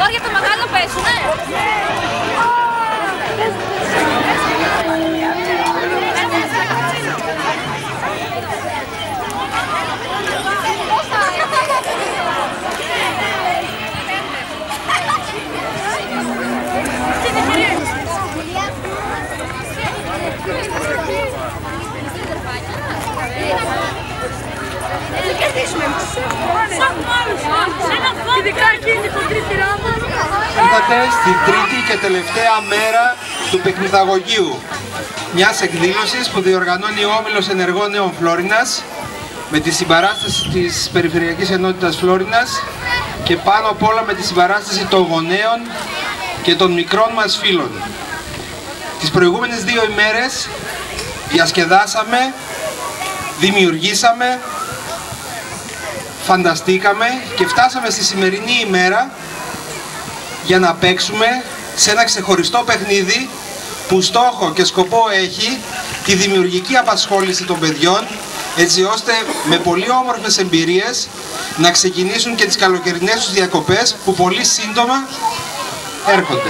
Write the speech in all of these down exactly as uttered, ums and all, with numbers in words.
ζόρια το μεγάλο πέσουνε. Ήρθατε στην τρίτη και τελευταία μέρα του παιχνιδαγωγείου, μιας εκδήλωσης που διοργανώνει ο Όμιλος Ενεργών Νέων Φλόρινας με τη συμπαράσταση της Περιφερειακής Ενότητας Φλόρινας και πάνω απ' όλα με τη συμπαράσταση των γονέων και των μικρών μας φίλων. Τις προηγούμενες δύο ημέρες διασκεδάσαμε, δημιουργήσαμε, φανταστήκαμε και φτάσαμε στη σημερινή ημέρα για να παίξουμε σε ένα ξεχωριστό παιχνίδι που στόχο και σκοπό έχει τη δημιουργική απασχόληση των παιδιών, έτσι ώστε με πολύ όμορφες εμπειρίες να ξεκινήσουν και τις καλοκαιρινές τους διακοπές που πολύ σύντομα έρχονται.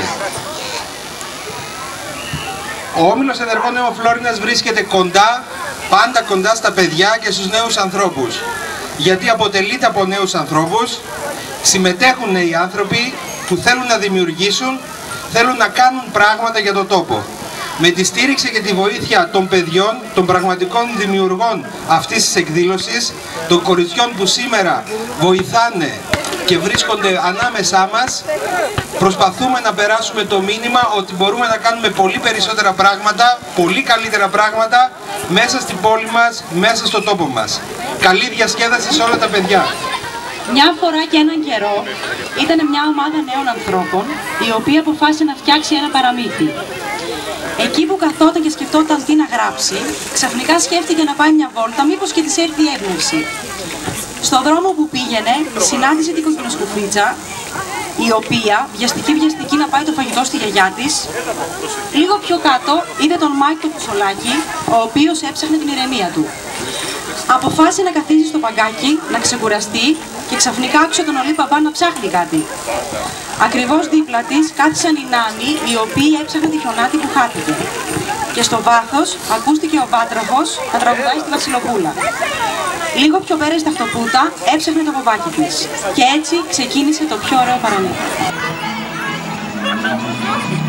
Ο Όμιλος Ενεργών Νέων Φλόρινας βρίσκεται κοντά, πάντα κοντά στα παιδιά και στους νέους ανθρώπους. Γιατί αποτελείται από νέους ανθρώπους, συμμετέχουν νέοι άνθρωποι που θέλουν να δημιουργήσουν, θέλουν να κάνουν πράγματα για τον τόπο. Με τη στήριξη και τη βοήθεια των παιδιών, των πραγματικών δημιουργών αυτής της εκδήλωσης, των κοριτσιών που σήμερα βοηθάνε και βρίσκονται ανάμεσά μας, προσπαθούμε να περάσουμε το μήνυμα ότι μπορούμε να κάνουμε πολύ περισσότερα πράγματα, πολύ καλύτερα πράγματα μέσα στην πόλη μας, μέσα στον τόπο μας. Καλή διασκέδαση σε όλα τα παιδιά. Μια φορά και έναν καιρό ήταν μια ομάδα νέων ανθρώπων η οποία αποφάσισε να φτιάξει ένα παραμύθι. Εκεί που καθόταν και σκεφτόταν τι να γράψει, ξαφνικά σκέφτηκε να πάει μια βόλτα, μήπως και της έρθει η έμπνευση. Στον δρόμο που πήγαινε, συνάντησε την κοκκινοσκουφίτσα, η οποία βιαστική βιαστική να πάει το φαγητό στη γιαγιά της. Λίγο πιο κάτω είδε τον Μάικ το Φουσολάκι, ο οποίος έψαχνε την ηρεμία του. Αποφάσισε να καθίσει στο παγκάκι, να ξεκουραστεί και ξαφνικά άκουσε τον Ολί Παπά να ψάχνει κάτι. Ακριβώς δίπλα της κάθισαν οι νάνοι, οι οποίοι έψαχναν τη χιονάτη που χάθηκε. Και στο βάθος ακούστηκε ο Βάτραχος να τραγουδάει στη Βασιλοπούλα. Λίγο πιο πέρα στα χτωπούτα έψαχνε το παπάκι της. Και έτσι ξεκίνησε το πιο ωραίο παραμύθι.